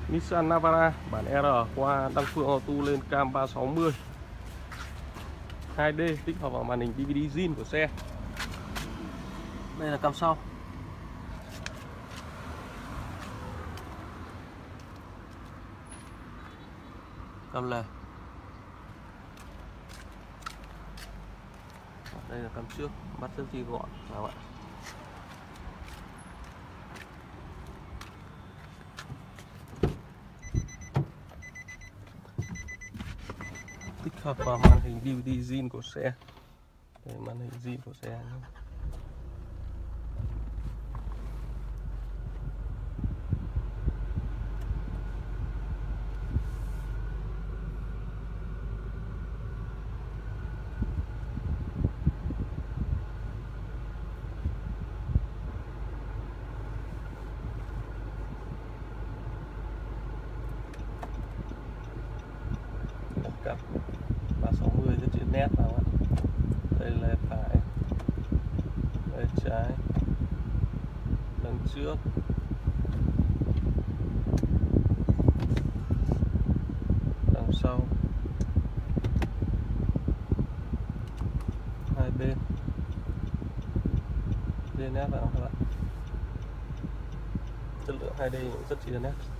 Nissan Navara bản R qua đăng phương auto lên cam 360 2D tích hợp vào màn hình DVD zin của xe. Đây là cam sau. Cam lề. Đây là cam trước, bắt rất chi gọn các bạn. Tích hợp vào màn hình DVD zin của xe. Đây màn hình zin của xe nhé. Cặp 360 rất chữ nét vào ạ. Đây là phải, đây trái, đằng trước, đằng sau, hai bên nét vào các bạn. Chất lượng 2D rất chi là nét.